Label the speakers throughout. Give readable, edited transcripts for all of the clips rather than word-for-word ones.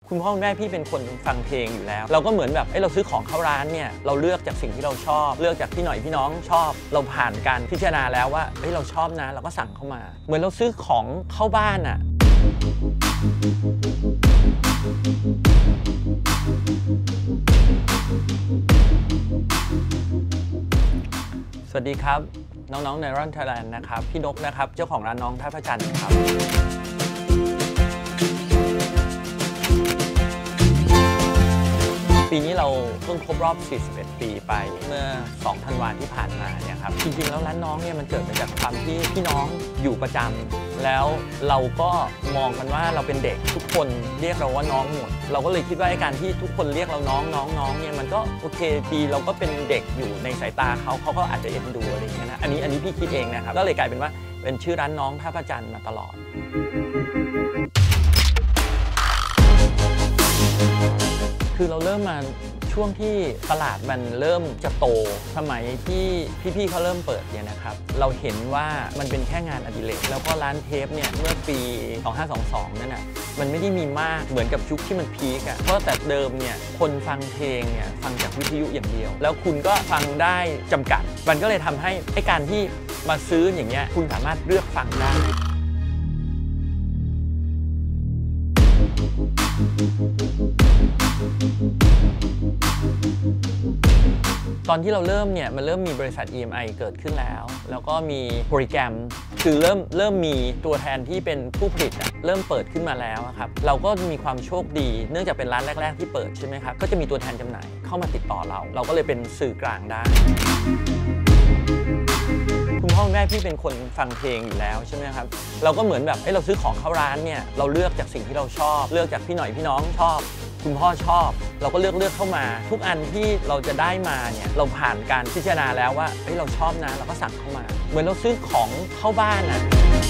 Speaker 1: คุณพ่อคุณแม่พี่เป็นคนฟังเพลงอยู่แล้วเราก็เหมือนแบบเราซื้อของเข้าร้านเนี่ยเราเลือกจากสิ่งที่เราชอบเลือกจากพี่หน่อยพี่น้องชอบเราผ่านการพิจารณาแล้วว่าเราชอบนะเราก็สั่งเข้ามาเหมือนเราซื้อของเข้าบ้านอะสวัสดีครับน้องๆในRun Thailandนะครับพี่นกนะครับเจ้าของร้านน้องท่าพระจันทร์ครับปีนี้เราเพิ่งครบรอบ41ปีไปเมื่อ2 ธันวาคมที่ผ่านมาเนี่ยครับจริงๆแล้วร้านน้องเนี่ยมันเกิดมาจากความที่พี่น้องอยู่ประจำแล้วเราก็มองกันว่าเราเป็นเด็กทุกคนเรียกเราว่าน้องหมดเราก็เลยคิดว่าการที่ทุกคนเรียกเราน้องเนี่ยมันก็โอเคดีเราก็เป็นเด็กอยู่ในสายตาเขาก็อาจจะเอ็นดูอะไรอย่างเงี้ยนะอันนี้พี่คิดเองนะครับก็เลยกลายเป็นว่าเป็นชื่อร้านน้องท่าพระจันทร์มาตลอดคือเราเริ่มมาช่วงที่ตลาดมันเริ่มจะโตสมัยที่พี่ๆเขาเริ่มเปิดเนี่ยนะครับเราเห็นว่ามันเป็นแค่งานอดิเรกแล้วก็ร้านเทปเนี่ยเมื่อปี2522นั่นน่ะมันไม่ได้มีมากเหมือนกับยุคที่มันพีคอะเพราะแต่เดิมเนี่ยคนฟังเพลงเนี่ยฟังจากวิทยุอย่างเดียวแล้วคุณก็ฟังได้จำกัดมันก็เลยทำให้การที่มาซื้ออย่างเงี้ยคุณสามารถเลือกฟังได้ตอนที่เราเริ่มเนี่ยมันเริ่มมีบริษัท EMI เกิดขึ้นแล้วก็มีโปรแกรมคือเริ่มมีตัวแทนที่เป็นผู้ผลิตเริ่มเปิดขึ้นมาแล้วครับเราก็มีความโชคดีเนื่องจากเป็นร้านแรกๆที่เปิดใช่ไหมครับก็จะมีตัวแทนจำหน่ายเข้ามาติดต่อเราก็เลยเป็นสื่อกลางได้คุณพ่อคุณแม่พี่เป็นคนฟังเพลงอยู่แล้วใช่ไหมครับเราก็เหมือนแบบเราซื้อของเข้าร้านเนี่ยเราเลือกจากสิ่งที่เราชอบเลือกจากพี่หน่อยพี่น้องชอบคุณพ่อชอบเราก็เลือกเข้ามาทุกอันที่เราจะได้มาเนี่ยเราผ่านการพิจารณาแล้วว่าเราชอบนะเราก็สั่งเข้ามาเหมือนเราซื้อของเข้าบ้านอ่ะ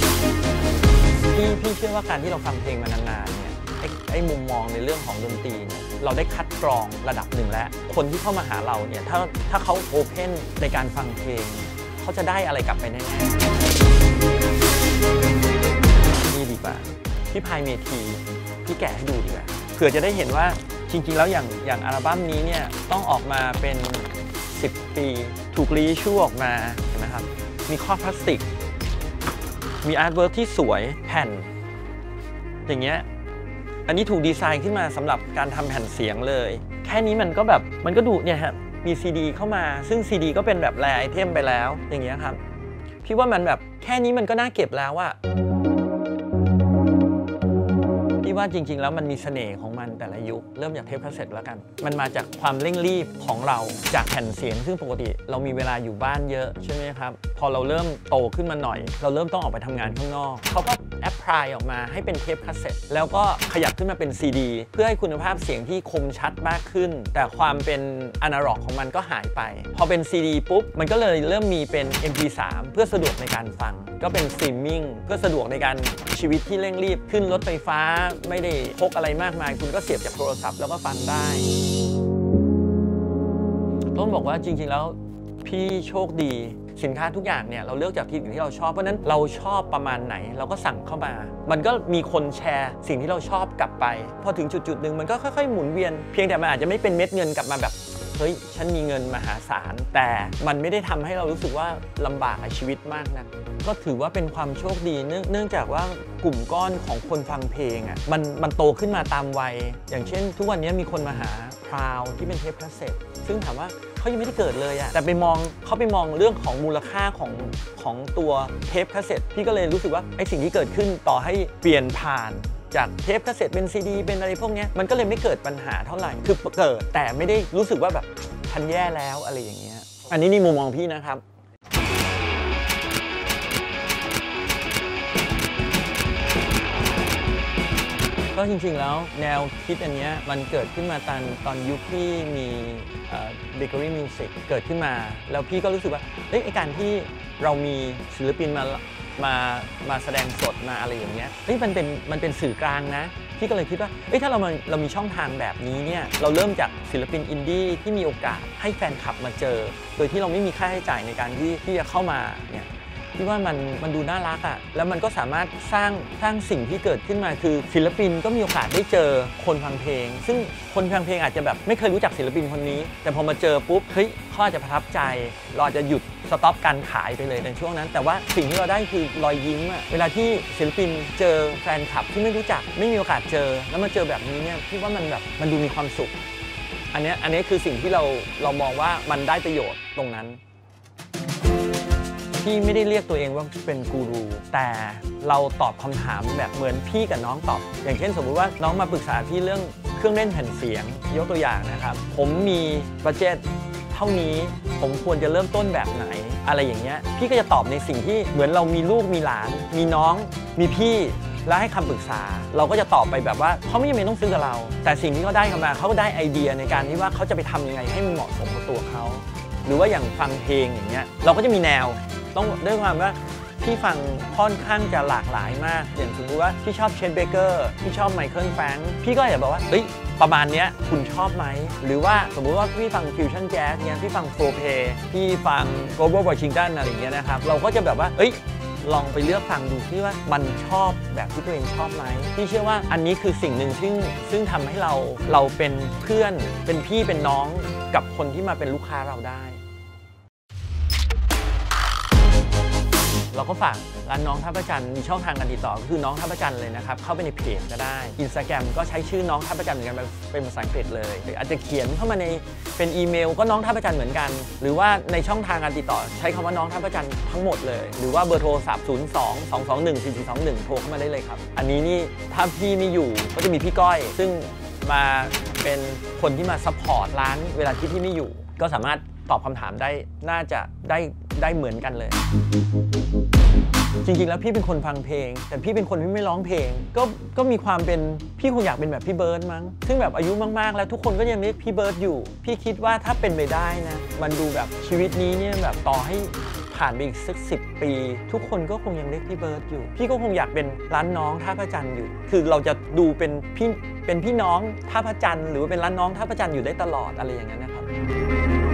Speaker 1: พี่เชื่อว่าการที่เราฟังเพลงมานานๆเนี่ยมุมมองในเรื่องของดนตรีเนี่ยเราได้คัดกรองระดับหนึ่งแล้วคนที่เข้ามาหาเราเนี่ยถ้าเขาโอเพนในการฟังเพลงเขาจะได้อะไรกลับไปแน่ๆนี่ดีกว่าพี่พายเมธีพี่แกะให้ดูดีกว่าเผื่อจะได้เห็นว่าจริงๆแล้วอย่างอัลบั้มนี้เนี่ยต้องออกมาเป็น10 ปีถูกรีชูออกมาเห็นไหมครับมีครอบพลาสติกมีอาร์ตเวิร์กที่สวยแผ่นอย่างเงี้ยอันนี้ถูกดีไซน์ขึ้นมาสำหรับการทำแผ่นเสียงเลยแค่นี้มันก็แบบมันก็ดูเนี่ยฮะมีซีดีเข้ามาซึ่งซีดีก็เป็นแบบแรร์ไอเทมไปแล้วอย่างเงี้ยครับพี่ว่ามันแบบแค่นี้มันก็น่าเก็บแล้วอะว่าจริงๆแล้วมันมีเสน่ห์ของมันแต่ละยุคเริ่มจากเทปคาสเซ็ตแล้วกันมันมาจากความเร่งรีบของเราจากแผ่นเสียงซึ่งปกติเรามีเวลาอยู่บ้านเยอะใช่ไหมครับพอเราเริ่มโตขึ้นมาหน่อยเราเริ่มต้องออกไปทำงานข้างนอกเขาก็แอพพลายออกมาให้เป็นเทปคาสเซ็ตแล้วก็ขยับขึ้นมาเป็นซีดีเพื่อให้คุณภาพเสียงที่คมชัดมากขึ้นแต่ความเป็นอนาล็อกของมันก็หายไปพอเป็นซีดีปุ๊บมันก็เลยเริ่มมีเป็น MP3 เพื่อสะดวกในการฟังก็เป็นสตรีมมิ่งเพื่อสะดวกในการชีวิตที่เร่งรีบขึ้นรถไฟฟ้าไม่ได้พกอะไรมากมายคุณก็เสียบจากโทรศัพท์แล้วก็ฟังได้ต้องบอกว่าจริงๆแล้วพี่โชคดีสินค้าทุกอย่างเนี่ยเราเลือกจากสิ่งที่เราชอบเพราะนั้นเราชอบประมาณไหนเราก็สั่งเข้ามามันก็มีคนแชร์สิ่งที่เราชอบกลับไปพอถึงจุดๆหนึ่งมันก็ค่อยๆหมุนเวียนเพียงแต่มันอาจจะไม่เป็นเม็ดเงินกลับมาแบบเฮ้ยฉันมีเงินมหาศาลแต่มันไม่ได้ทำให้เรารู้สึกว่าลำบากในชีวิตมากนะก็ถือว่าเป็นความโชคดีเนื่องจากว่ากลุ่มก้อนของคนฟังเพลงอ่ะมันโตขึ้นมาตามวัยอย่างเช่นทุกวันนี้มีคนมาหาพราวที่เป็นเทปคาสเซ็ตซึ่งถามว่าเขายังไม่ได้เกิดเลยอะแต่เขาไปมองเรื่องของมูลค่าของตัวเทปคาสเซ็ตพี่ก็เลยรู้สึกว่าไอ้สิ่งที่เกิดขึ้นต่อให้เปลี่ยนผ่านจากเทปคาสเซ็ตเป็นซีดีเป็นอะไรพวกนี้มันก็เลยไม่เกิดปัญหาเท่าไหร่คือเกิดแต่ไม่ได้รู้สึกว่าแบบทันแย่แล้วอะไรอย่างเงี้ยอันนี้นี่มุมมองพี่นะครับก็จริงๆแล้วแนวคิดอันนี้มันเกิดขึ้นมาตอนยุคที่มีเบเกอรี่มิวสิกเกิดขึ้นมาแล้วพี่ก็รู้สึกว่าไอ้การที่เรามีศิลปินมาแสดงสดมาอะไรอย่างเงี้ยมันเป็นสื่อกลางนะพี่ก็เลยคิดว่าถ้าเรามีช่องทางแบบนี้เนี่ยเราเริ่มจากศิลปินอินดี้ที่มีโอกาสให้แฟนคลับมาเจอโดยที่เราไม่มีค่าใช้จ่ายในการที่จะเข้ามาเนี่ยพี่ว่ามันดูน่ารักอ่ะแล้วมันก็สามารถสร้างสิ่งที่เกิดขึ้นมาคือศิลปินก็มีโอกาสได้เจอคนฟังเพลงซึ่งคนฟังเพลงอาจจะแบบไม่เคยรู้จักศิลปินคนนี้แต่พอมาเจอปุ๊บเฮ้ยเขาอาจจะประทับใจเราอาจจะหยุดสต็อปการขายไปเลยในช่วงนั้นแต่ว่าสิ่งที่เราได้คือรอยยิ้มอะเวลาที่ศิลปินเจอแฟนคลับที่ไม่รู้จักไม่มีโอกาสเจอแล้วมาเจอแบบนี้เนี่ยพี่ว่ามันแบบมันดูมีความสุขอันนี้คือสิ่งที่เรามองว่ามันได้ประโยชน์ตรงนั้นพี่ไม่ได้เรียกตัวเองว่าเป็นกูรูแต่เราตอบคำถามแบบเหมือนพี่กับน้องตอบอย่างเช่นสมมุติว่าน้องมาปรึกษาพี่เรื่องเครื่องเล่นแผ่นเสียงยกตัวอย่างนะครับผมมีบัดเจ็ตเท่านี้ผมควรจะเริ่มต้นแบบไหนอะไรอย่างเงี้ยพี่ก็จะตอบในสิ่งที่เหมือนเรามีลูกมีหลานมีน้องมีพี่แล้วให้คำปรึกษาเราก็จะตอบไปแบบว่าเขาไม่จำเป็นต้องซื้อกับเราแต่สิ่งที่เขาได้มาเขาก็ได้ไอเดียในการที่ว่าเขาจะไปทำยังไงให้มันเหมาะสมกับตัวเขาหรือว่าอย่างฟังเพลงอย่างเงี้ยเราก็จะมีแนวต้องด้วยความว่าพี่ฟังค่อนข้างจะหลากหลายมากอย่างสมมติว่าพี่ชอบเชนเบเกอร์พี่ชอบไมเคิลแฟรงค์พี่ก็อยากบอกว่าเฮ้ยประมาณเนี้ยคุณชอบไหมหรือว่าสมมุติว่าพี่ฟังฟิวชั่นแจ๊สเนี้ยพี่ฟังโฟเพพี่ฟังโกลบอลวอชิงตันอะไรอย่างเงี้ยนะครับเราก็จะแบบว่าเอ้ยลองไปเลือกฟังดูที่ว่ามันชอบแบบที่ตัวเองชอบไหมพี่เชื่อว่าอันนี้คือสิ่งหนึ่งซึ่งทำให้เราเป็นเพื่อนเป็นพี่เป็นน้องกับคนที่มาเป็นลูกค้าเราได้เราก็ฝากร้านน้องท่าพระจันทร์มีช่องทางการติดต่อก็คือน้องท่าพระจันทร์เลยนะครับเข้าไปในเพจก็ได้ Instagram ก็ใช้ชื่อน้องท่าพระจันทร์เหมือนกันเป็นภาษาอังกฤษเลยหรืออาจจะเขียนเข้ามาในเป็นอีเมลก็น้องท่าพระจันทร์เหมือนกันหรือว่าในช่องทางการติดต่อใช้คำว่าน้องท่าพระจันทร์ทั้งหมดเลยหรือว่าเบอร์โทรศัพท์02-221-4421โทรเข้ามาได้เลยครับอันนี้นี่ถ้าพี่ไม่อยู่ก็จะมีพี่ก้อยซึ่งมาเป็นคนที่มาซัพพอร์ตร้านเวลาที่พี่ไม่อยู่ก็สามารถตอบคำถามได้น่าจะได้เหมือนกันเลยจริงๆแล้วพี่เป็นคนฟังเพลงแต่พี่เป็นคนที่ไม่ร้องเพลงก็มีความเป็นพี่คงอยากเป็นแบบพี่เบิร์ดมั้งซึ่งแบบอายุมากๆแล้วทุกคนก็ยังเรียกพี่เบิร์ดอยู่พี่คิดว่าถ้าเป็นไปได้นะมันดูแบบชีวิตนี้เนี่ยแบบต่อให้ผ่านไปอีกสัก10 ปีทุกคนก็คงยังเรียกพี่เบิร์ดอยู่พี่ก็คงอยากเป็นร้านน้องท่าพระจันทร์อยู่คือเราจะดูเป็นพี่น้องท่าพระจันทร์หรือว่าเป็นร้านน้องท่าพระจันทร์อยู่ได้ตลอดอะไรอย่างนั้นนะครับ